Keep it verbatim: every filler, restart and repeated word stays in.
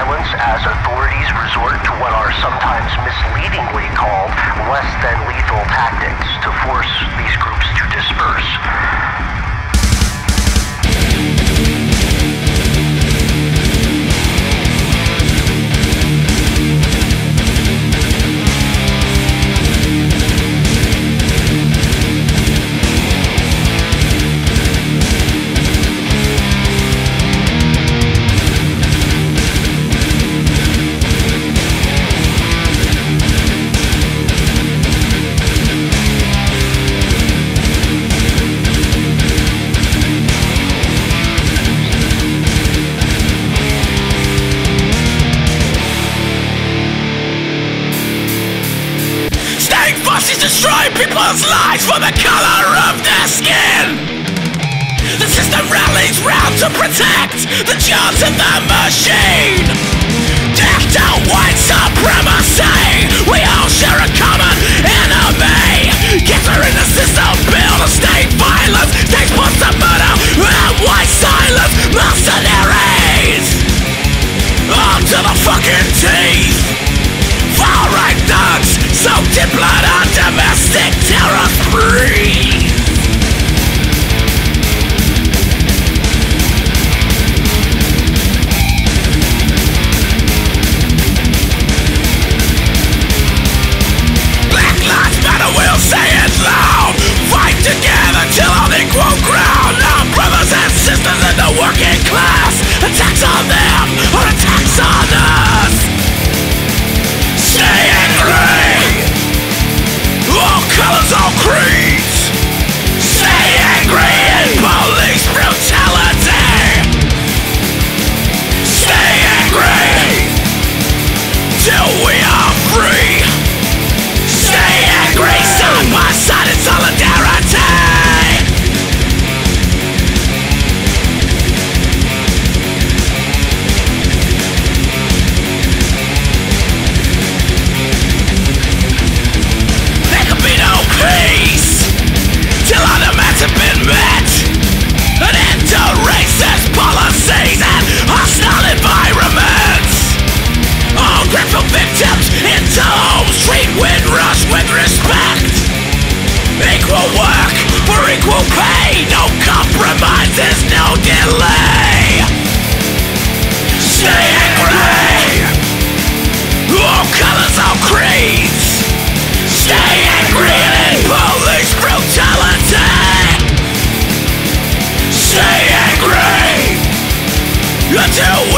violence as authorities resort to what are sometimes misleadingly called less than lethal tactics to force these groups to disperse. Destroy people's lives for the color of their skin. The system rallies round to protect the jobs of the machine. Death to white supremacy. We all share a common enemy. Cancer in the system, build a state violence. States supposed to murder and white silence. Mercenaries up to the fucking teeth. Far-right thugs soaked in blood on domestic terror spree. Black Lives Matter, we'll say it loud. Fight together till on equal ground. Our brothers and sisters in the working class. Attacks on them or attacks on us. Stay angry. All colors, all creeds. Stay angry in police brutality. Stay angry till we are free. Stay angry, side by side in solidarity. Till our demands have been met. An end to racist policies and hostile environments. All grateful victims into homes, treat Windrush with respect. Equal work for equal pay. No compromises, no delay. Stay angry. All colors, all creeds. Stay angry in police brutality. Stay angry until